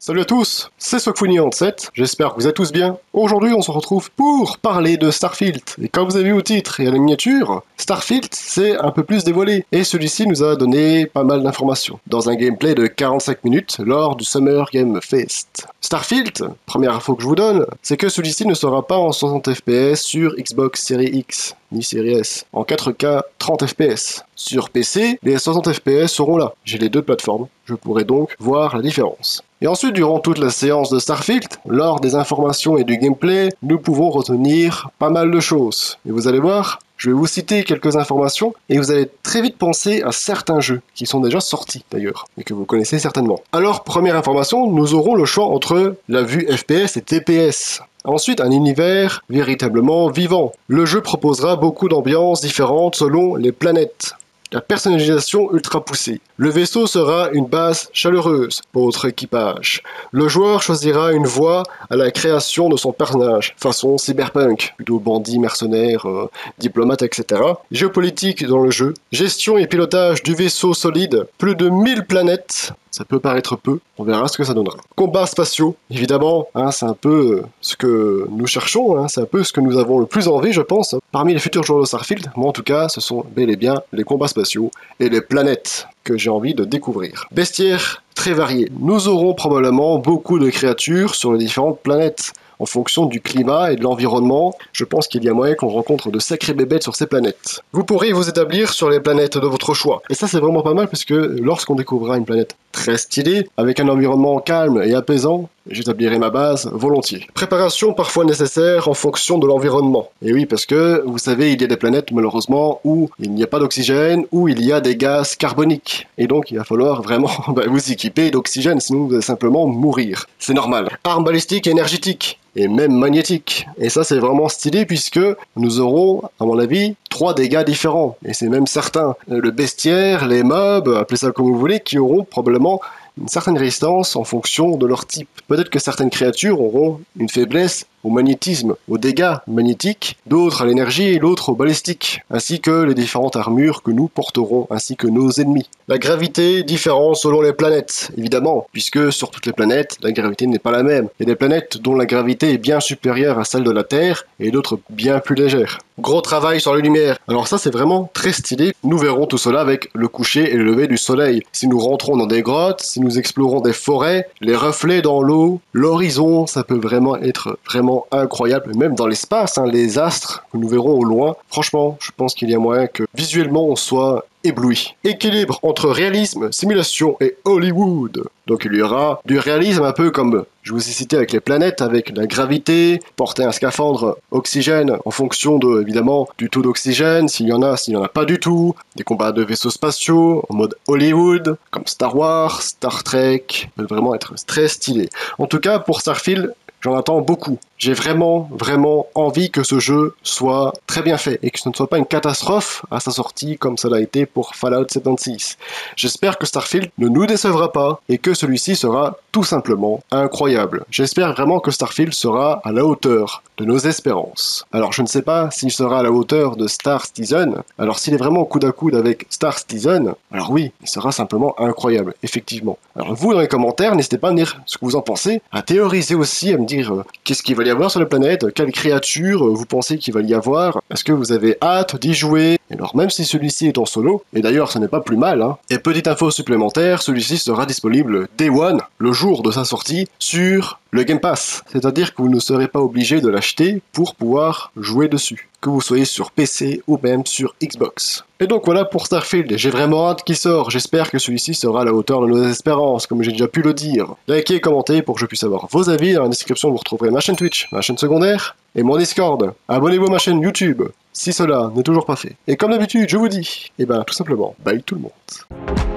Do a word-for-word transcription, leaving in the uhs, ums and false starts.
Salut à tous, c'est Sokfuni sept, j'espère que vous êtes tous bien. Aujourd'hui on se retrouve pour parler de Starfield. Et comme vous avez vu au titre et à la miniature, Starfield c'est un peu plus dévoilé. Et celui-ci nous a donné pas mal d'informations, dans un gameplay de quarante-cinq minutes lors du Summer Game Fest. Starfield, première info que je vous donne, c'est que celui-ci ne sera pas en soixante F P S sur Xbox Series X, ni Series S, en quatre K trente F P S. Sur P C, les soixante F P S seront là. J'ai les deux plateformes, je pourrai donc voir la différence. Et ensuite, durant toute la séance de Starfield, lors des informations et du gameplay, nous pouvons retenir pas mal de choses. Et vous allez voir, je vais vous citer quelques informations et vous allez très vite penser à certains jeux qui sont déjà sortis d'ailleurs et que vous connaissez certainement. Alors, première information, nous aurons le choix entre la vue F P S et T P S. Ensuite, un univers véritablement vivant. Le jeu proposera beaucoup d'ambiances différentes selon les planètes. La personnalisation ultra poussée. Le vaisseau sera une base chaleureuse pour votre équipage. Le joueur choisira une voie à la création de son personnage, façon cyberpunk, plutôt bandit, mercenaire, euh, diplomate, et cetera. Géopolitique dans le jeu. Gestion et pilotage du vaisseau solide. Plus de mille planètes. Ça peut paraître peu, on verra ce que ça donnera. Combats spatiaux, évidemment, hein, c'est un peu ce que nous cherchons, hein, c'est un peu ce que nous avons le plus envie, je pense. Parmi les futurs joueurs de Starfield, moi en tout cas, ce sont bel et bien les combats spatiaux et les planètes que j'ai envie de découvrir. Bestiaire très varié. Nous aurons probablement beaucoup de créatures sur les différentes planètes. En fonction du climat et de l'environnement, je pense qu'il y a moyen qu'on rencontre de sacrées bébêtes sur ces planètes. Vous pourrez vous établir sur les planètes de votre choix. Et ça c'est vraiment pas mal parce que lorsqu'on découvrira une planète très stylée, avec un environnement calme et apaisant, j'établirai ma base volontiers. Préparation parfois nécessaire en fonction de l'environnement. Et oui, parce que, vous savez, il y a des planètes, malheureusement, où il n'y a pas d'oxygène, où il y a des gaz carboniques. Et donc, il va falloir vraiment bah, vous équiper d'oxygène, sinon vous allez simplement mourir. C'est normal. Armes balistiques et énergétiques. Et même magnétiques. Et ça, c'est vraiment stylé, puisque nous aurons, à mon avis, trois dégâts différents. Et c'est même certain. Le bestiaire, les mobs, appelez ça comme vous voulez, qui auront probablement une certaine résistance en fonction de leur type. Peut-être que certaines créatures auront une faiblesse au magnétisme, aux dégâts magnétiques, d'autres à l'énergie et l'autre au balistique, ainsi que les différentes armures que nous porterons, ainsi que nos ennemis. La gravité différente selon les planètes, évidemment, puisque sur toutes les planètes, la gravité n'est pas la même. Il y a des planètes dont la gravité est bien supérieure à celle de la Terre, et d'autres bien plus légères. Gros travail sur les lumières. Alors ça c'est vraiment très stylé. Nous verrons tout cela avec le coucher et le lever du soleil. Si nous rentrons dans des grottes, si nous explorons des forêts, les reflets dans l'eau, l'horizon, ça peut vraiment être vraiment incroyable, même dans l'espace, hein, les astres que nous verrons au loin. Franchement, je pense qu'il y a moyen que visuellement on soit ébloui. Équilibre entre réalisme, simulation et Hollywood. Donc il y aura du réalisme un peu comme je vous ai cité avec les planètes, avec la gravité, porter un scaphandre oxygène en fonction de, évidemment, du taux d'oxygène, s'il y en a, s'il n'y en a pas du tout, des combats de vaisseaux spatiaux en mode Hollywood, comme Star Wars, Star Trek, ça peut vraiment être très stylé. En tout cas, pour Starfield, j'en attends beaucoup. J'ai vraiment, vraiment envie que ce jeu soit très bien fait et que ce ne soit pas une catastrophe à sa sortie comme ça l'a été pour Fallout soixante-seize. J'espère que Starfield ne nous décevra pas et que celui-ci sera tout simplement incroyable. J'espère vraiment que Starfield sera à la hauteur de nos espérances. Alors je ne sais pas s'il sera à la hauteur de Star Citizen. Alors s'il est vraiment coude à coude avec Star Citizen, alors oui, il sera simplement incroyable, effectivement. Alors vous dans les commentaires, n'hésitez pas à me dire ce que vous en pensez, à théoriser aussi, à me dire euh, qu'est-ce qu'il va y avoir sur la planète, quelles créatures vous pensez qu'il va y avoir, est-ce que vous avez hâte d'y jouer, et alors même si celui-ci est en solo, et d'ailleurs ce n'est pas plus mal, hein. Et petite info supplémentaire, celui-ci sera disponible Day One, le jour de sa sortie, sur le Game Pass, c'est-à-dire que vous ne serez pas obligé de l'acheter pour pouvoir jouer dessus, que vous soyez sur P C ou même sur Xbox. Et donc voilà pour Starfield, j'ai vraiment hâte qu'il sorte, j'espère que celui-ci sera à la hauteur de nos espérances, comme j'ai déjà pu le dire. Likez et commentez pour que je puisse avoir vos avis, dans la description vous retrouverez ma chaîne Twitch, ma chaîne secondaire, et mon Discord. Abonnez-vous à ma chaîne YouTube, si cela n'est toujours pas fait. Et comme d'habitude, je vous dis, et ben tout simplement, bye tout le monde.